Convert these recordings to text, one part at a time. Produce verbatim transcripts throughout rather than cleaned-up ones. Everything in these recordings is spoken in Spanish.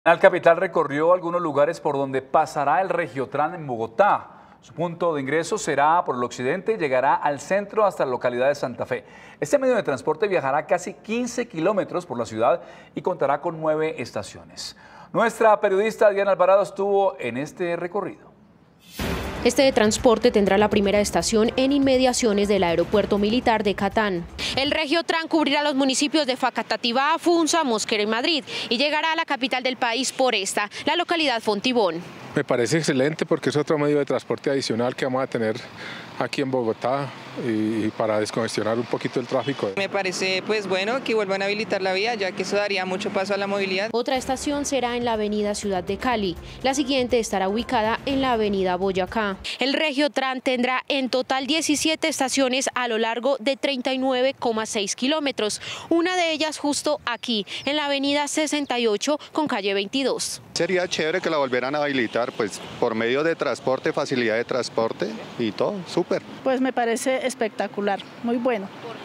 El capital recorrió algunos lugares por donde pasará el Regiotran en Bogotá. Su punto de ingreso será por el occidente y llegará al centro hasta la localidad de Santa Fe. Este medio de transporte viajará casi quince kilómetros por la ciudad y contará con nueve estaciones. Nuestra periodista Diana Alvarado estuvo en este recorrido. Este transporte tendrá la primera estación en inmediaciones del aeropuerto militar de Catán. El Regiotran cubrirá los municipios de Facatativá, Funza, Mosquera y Madrid y llegará a la capital del país por esta, la localidad Fontibón. Me parece excelente porque es otro medio de transporte adicional que vamos a tener aquí en Bogotá y para descongestionar un poquito el tráfico. Me parece pues bueno que vuelvan a habilitar la vía, ya que eso daría mucho paso a la movilidad. Otra estación será en la avenida Ciudad de Cali. La siguiente estará ubicada en la avenida Boyacá. El Regiotran tendrá en total diecisiete estaciones a lo largo de treinta y nueve coma seis kilómetros. Una de ellas justo aquí, en la avenida sesenta y ocho con calle veintidós. Sería chévere que la volvieran a habilitar, pues por medio de transporte, facilidad de transporte y todo, súper. Pues me parece espectacular, muy bueno.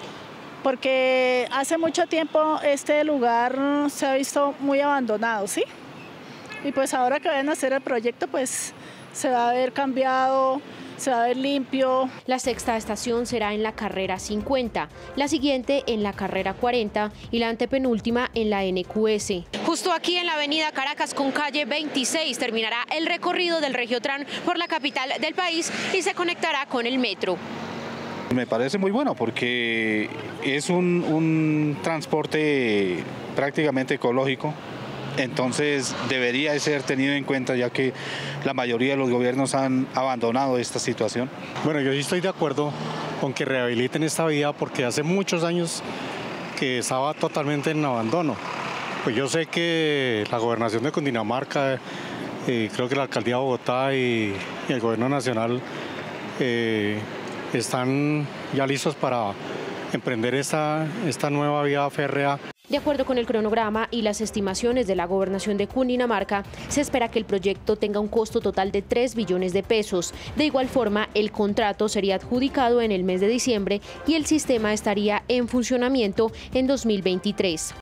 Porque hace mucho tiempo este lugar se ha visto muy abandonado, ¿sí? Y pues ahora que vayan a hacer el proyecto, pues se va a ver cambiado, se va a ver limpio. La sexta estación será en la carrera cincuenta, la siguiente en la carrera cuarenta y la antepenúltima en la N Q S. Justo aquí en la avenida Caracas con calle veintiséis terminará el recorrido del Regiotran por la capital del país y se conectará con el metro. Me parece muy bueno porque es un, un transporte prácticamente ecológico. Entonces debería ser tenido en cuenta ya que la mayoría de los gobiernos han abandonado esta situación. Bueno, yo sí estoy de acuerdo con que rehabiliten esta vía porque hace muchos años que estaba totalmente en abandono. Pues yo sé que la gobernación de Cundinamarca, eh, creo que la alcaldía de Bogotá y, y el gobierno nacional eh, están ya listos para emprender esta, esta nueva vía férrea. De acuerdo con el cronograma y las estimaciones de la gobernación de Cundinamarca, se espera que el proyecto tenga un costo total de tres billones de pesos. De igual forma, el contrato sería adjudicado en el mes de diciembre y el sistema estaría en funcionamiento en dos mil veintitrés.